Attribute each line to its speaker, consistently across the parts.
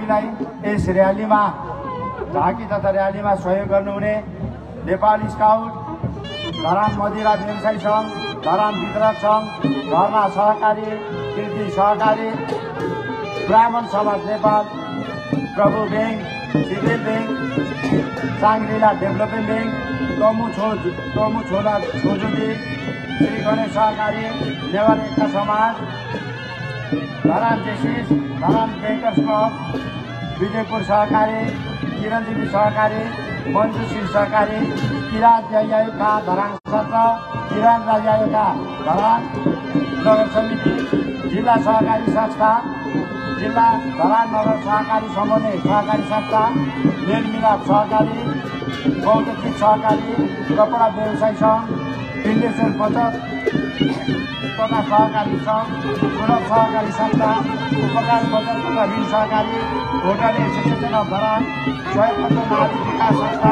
Speaker 1: हामीलाई यस र्यालीमा झाँकी तथा र्यालीमा सहयोग गर्नुहुने नेपाल स्काउट, धरान मदिरा व्यवसायी सङ्घ, धरान वितरक सङ्घ, धर्ना सहकारी, कृति सहकारी, ब्राह्मण समाज Nepal, Prabhu bank, civil bank, Shangrila development bank, Tamu Chhola Chhojudi, Shri Ganesh सहकारी, नेवार एकता समाज, Dharan Jaycees, Dharan bankers club, Vijaypur सहकारी, किरणजीवी सहकारी, मन्जुश्री सहकारी, किरात आयोगका धरान सत्र, किरण राज आयोगका धरान नगर समिति, जिल्ला सहकारी संस्था, जिल्ला धरान नगर सहकारी समन्वय सहकारी संस्था, मेलमिलाप सहकारी, बौद्धिक सहकारी, कपडा व्यवसाय सङ्घ, पिण्डेश्वर बचत तथा सहकारी सङ्घ, सुलभ सहकारी संस्था, उपकार बचत तथा ऋण सहकारी, होटल एसोसिएसन अफ धरान, स्वायत्त नागरिक विकास संस्था,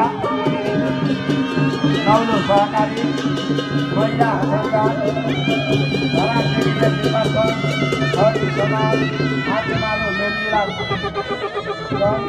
Speaker 1: नौलो सहकारी, महिला हजारदार, धरान सेक्रेटरी नेपाल सङ्घ, हरि समाज, आत्मालो मेलमिलाप सङ्घ,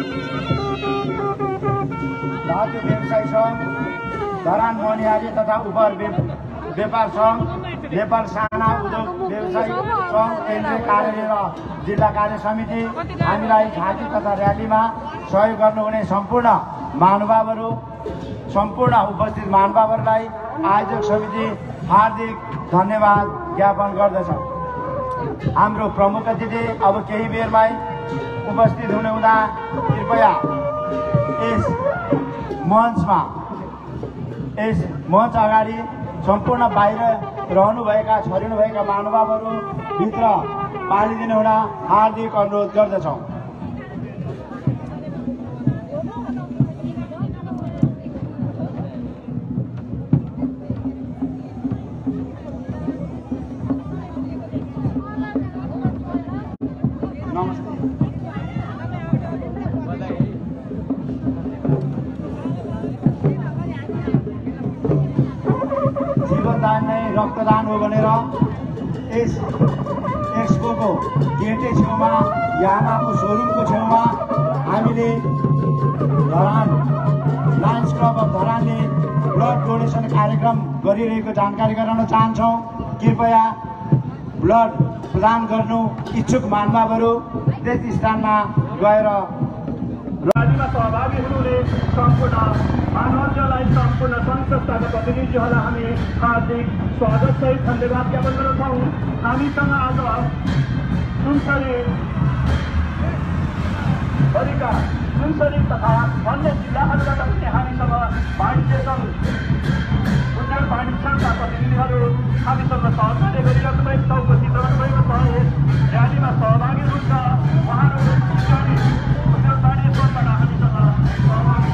Speaker 1: धातु व्यवसाय सङ्घ, धरान मनिहारी तथा उपहार व्यापार सङ्घ, नेपाल साना उद्योग व्यवसाय सङ्घ, केन्द्रीय कार्यालय र जिल्ला कार्य समिति, हामीलाई झाँकी तथा र्यालीमा सहयोग गर्नुहुने सम्पूर्ण महानुभावहरू, सम्पूर्ण उपस्थित महानुभावहरूलाई आयोजक समिति हार्दिक धन्यवाद ज्ञापन गर्दछ। हाम्रो प्रमुख अतिथि अब केही बेरमै उपस्थित हुने हुँदा कृपया यस मञ्च अगाडि सम्पूर्ण बाहिर रहनुभएका छरिनुभएका महानुभावहरू भित्र पालिदिनु हुन हार्दिक अनुरोध गर्दछौँ। रक्तदान हो भनेर यस एक्सपोको गेटै छेउमा यामाको सोरुमको छेउमा हामीले धरान लायन्स क्लब अफ धरानले ब्लड डोनेसन कार्यक्रम गरिरहेको जानकारी गराउन चाहन्छौँ। कृपया ब्लड प्रदान गर्नु इच्छुक महानुभावहरू त्यस स्थानमा गएर
Speaker 2: रैलीमा सहभागी हुनुहुने सम्पूर्ण महानुभावलाई, सम्पूर्ण सङ्घ संस्थाका प्रतिनिधिहरूलाई हामी हार्दिक स्वागत सहित धन्यवाद ज्ञापन गर्दछौँ। हामीसँग आज सुनसरी तथा अन्य जिल्लाहरूबाट पनि हामीसँग वाणिज्य सङ्घ, उद्योग वाणिज्य सङ्घका प्रतिनिधिहरू हामीसँग सहकार्य गरिरहेको भएको छ, उपस्थित रहनुभएको छ। यस र्यालीमा सहभागी हुनुहुन्छ उहाँहरू उद्योग वाणिज्य सङ्घबाट हामीसँग सहभागी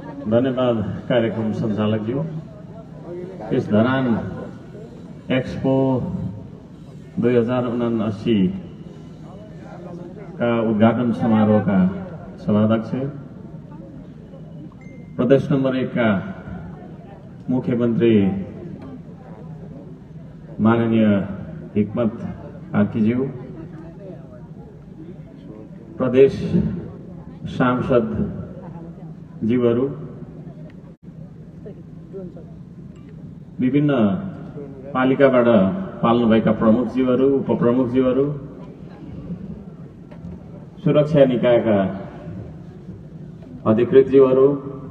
Speaker 3: धन्यवाद कार्यक्रम सञ्चालकज्यू। यस धरान एक्सपो 2079 का उद्घाटन समारोहका सभाध्यक्ष, प्रदेश नम्बर 1 का मुख्यमन्त्री माननीय हिक्मत कार्कीज्यू, प्रदेश सांसद जीवहरू, विभिन्न पालिकाबाट पाल्नुभएका प्रमुखज्यूहरू, उपप्रमुखज्यूहरू, सुरक्षा निकायका अधिकृतज्यूहरू,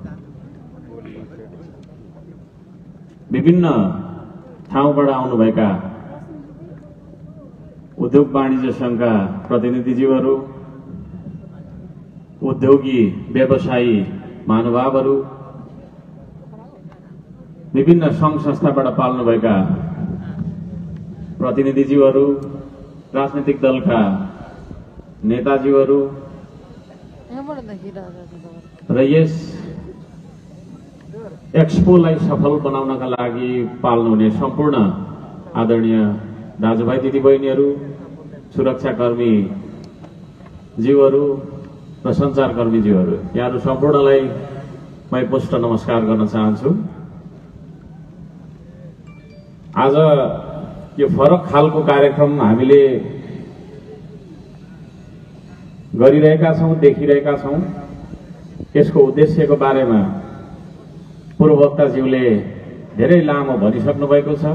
Speaker 3: विभिन्न ठाउँबाट आउनुभएका उद्योग वाणिज्य संघका प्रतिनिधिज्यूहरू, उद्योगी व्यवसायी महानुभावहरू, विभिन्न संघ संस्थाबाट पाल्नुभएका प्रतिनिधिज्यूहरू, राजनीतिक दलका नेताज्यूहरू र यस एक्सपोलाई सफल बनाउनका लागि पाल्नुहुने सम्पूर्ण आदरणीय दाजुभाइ दिदीबहिनीहरू, सुरक्षाकर्मी जीवहरू र सञ्चारकर्मी जीवहरू, यहाँहरू सम्पूर्णलाई म पुष्ट नमस्कार गर्न चाहन्छु। आज यो फरक खालको कार्यक्रम हामीले गरिरहेका छौं, देखिरहेका छौं। यसको उद्देश्यको बारेमा पूर्ववक्ताज्यूले धेरै लामो भनिसक्नु भएको छ।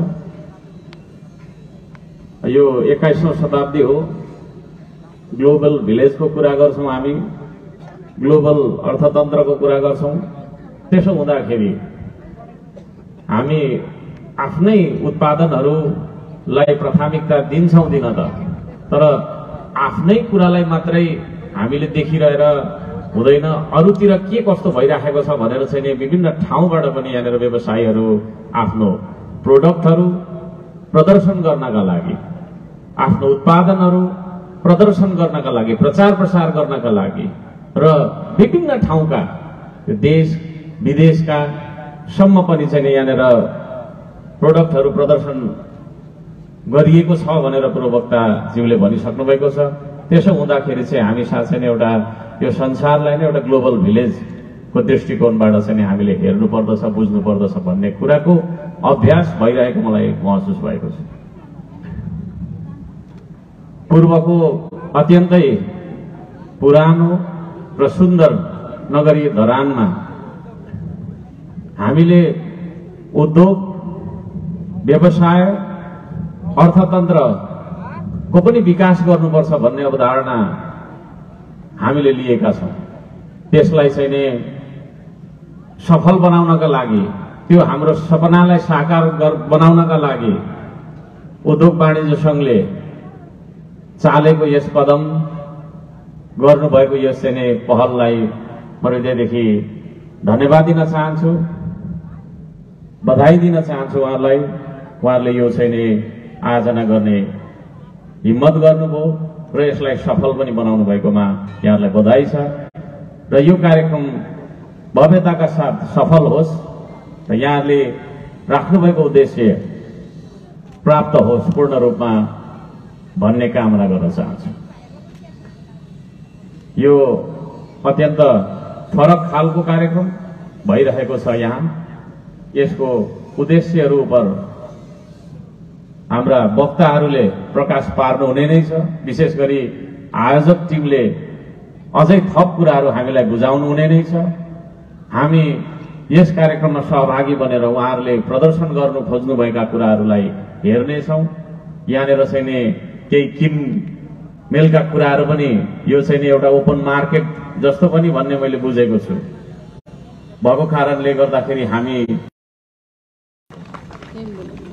Speaker 3: यो 21औं शताब्दी हो, ग्लोबल भिलेजको कुरा गर्छौं, हामी ग्लोबल अर्थतन्त्रको कुरा गर्छौं। त्यसो हुँदाखेरि हामी आफ्नै उत्पादनहरूलाई प्राथमिकता दिन्छौं दिन त, तर आफ्नै कुरालाई मात्रै हामीले देखिरहेर हुँदैन। अरूतिर के कस्तो भइराखेको छ भनेर चाहिँ विभिन्न ठाउँबाट पनि यहाँनिर व्यवसायीहरू आफ्नो प्रोडक्टहरू प्रदर्शन गर्नका लागि, आफ्नो उत्पादनहरू प्रदर्शन गर्नका लागि, प्रचार प्रसार गर्नका लागि र विभिन्न ठाउँका देश विदेशका सम्म पनि चाहिँ यहाँनिर प्रोडक्टहरू प्रदर्शन गरिएको छ भनेर पूर्ववक्ताज्यूले भनिसक्नु भएको छ। त्यसो हुँदाखेरि चाहिँ हामी साथै नै एउटा यो संसारलाई नै एउटा ग्लोबल भिलेजको दृष्टिकोणबाट चाहिँ हामीले हेर्नु पर्दछ, बुझ्नु पर्दछ भन्ने कुराको अभ्यास भइरहेको मलाई महसुस भएको छ। पूर्वको अत्यन्तै पुरानो र सुन्दर नगरी धरानमा हामीले उद्योग, व्यवसाय, अर्थतन्त्रको पनि विकास गर्नुपर्छ भन्ने अवधारणा हामीले लिएका छौं। त्यसलाई चाहिँ नि सफल बनाउनका लागि, त्यो हाम्रो सपनालाई साकार बनाउनका लागि उद्योग वाणिज्य संघले चालेको यस कदम, गर्नुभएको यस चाहिँ नि पहललाई म हृदयदेखि धन्यवाद दिन चाहन्छु, बधाई दिन चाहन्छु उहाँलाई। उहाँहरूले यो चाहिँ नि आयोजना गर्ने हिम्मत गर्नुभयो र यसलाई सफल पनि बनाउनु भएकोमा यहाँहरूलाई बधाई छ। र यो कार्यक्रम भव्यताका साथ सफल होस् र यहाँहरूले राख्नुभएको उद्देश्य प्राप्त होस् पूर्ण रूपमा भन्ने कामना गर्न चाहन्छु। यो अत्यन्त फरक खालको कार्यक्रम भइरहेको छ यहाँ। यसको उद्देश्यहरू उप हाम्रा वक्ताहरूले प्रकाश पार्नु हुने नै छ। विशेष गरी आयोजक टिमले अझै थप कुराहरू हामीलाई बुझाउनु हुने नै छ। हामी यस कार्यक्रममा सहभागी बनेर उहाँहरूले प्रदर्शन गर्नु खोज्नुभएका कुराहरूलाई हेर्नेछौँ। यहाँनिर चाहिँ नि केही किनमेलका कुराहरू पनि यो चाहिँ नि एउटा ओपन मार्केट जस्तो पनि भन्ने मैले बुझेको छु। भएको कारणले गर्दाखेरि हामी